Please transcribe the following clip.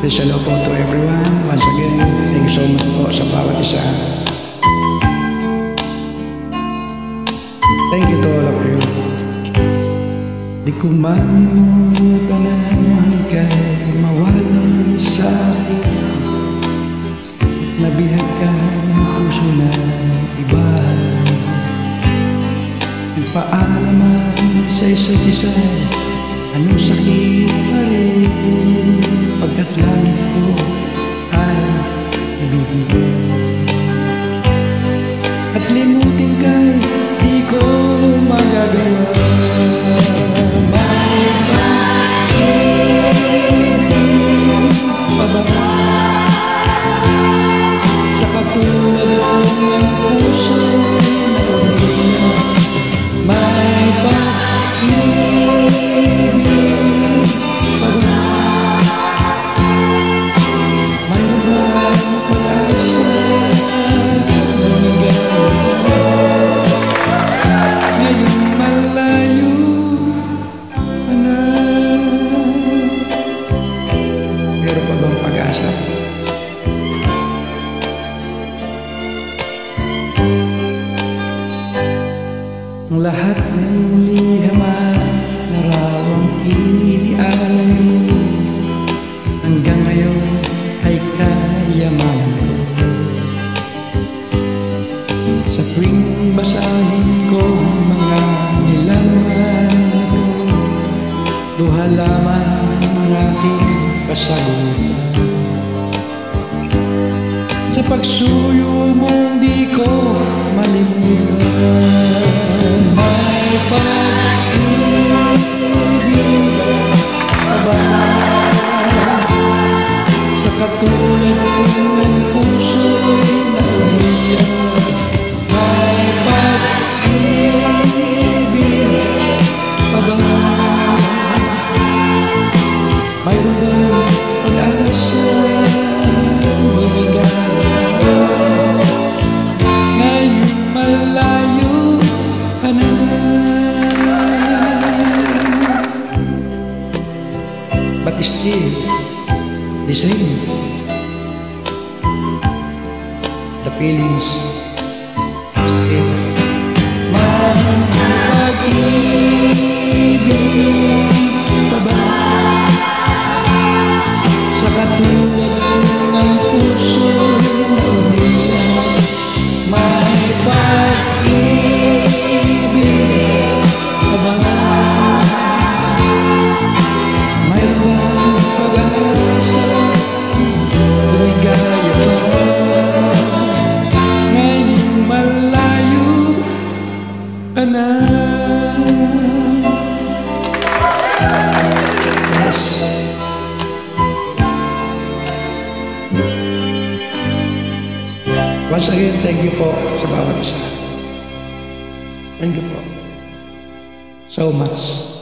Please hello po to everyone. Once again, thank you so much po sa bawat isa. Thank you to all of you. Di ko manutanan kay mawala sa akin. Nabihag ka ng puso na iba. Nagpaalaman sa isa't isa. Anong sakit pa rin, pagkat langit ko ay ibigin ko. At limutin ka'y di ko magagawa. May pag-ibig pa ba sa katulad ng puso na umiyak? May pag-ibig pa ba? Mayroon bang pag-asa na magagawa? Ngayong malayo ka na. Meron pa bang pag-asa? Ang lahat ng lihaman na raw ang inialay mo, hanggang ngayon ay kayamanan ko. Sa tuwing basahin ko mga nilalaman na to, luha lamang ang aking kasagutan. Sa pagsuyo mong di ko malimutan. May pag-ibig pa ba sa katulad ng puso'y naiyak? May pag-ibig pa ba? Mayroon bang pag-asa ibigay? Ngayong malayo ka na. But still the same. The feelings still. May pag-ibig pa ba sa katulad ng puso na umiyak? May pag-ibig pa ba? Mayroon bang pag-asa ligaya pa? Ngayong malayo ka na. Yes. Once again, thank you po sa bawat isa. Thank you po so much.